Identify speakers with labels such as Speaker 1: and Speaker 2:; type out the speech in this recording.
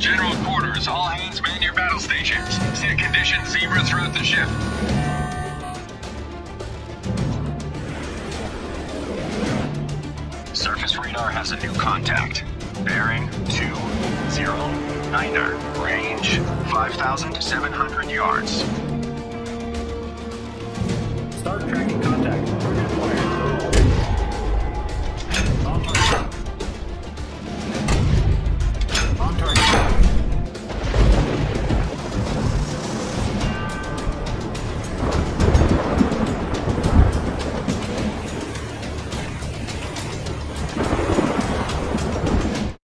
Speaker 1: General quarters, all hands man your battle stations. Set condition Zebra throughout the ship. Surface radar has a new contact. Bearing 209er. Range 5,700 yards.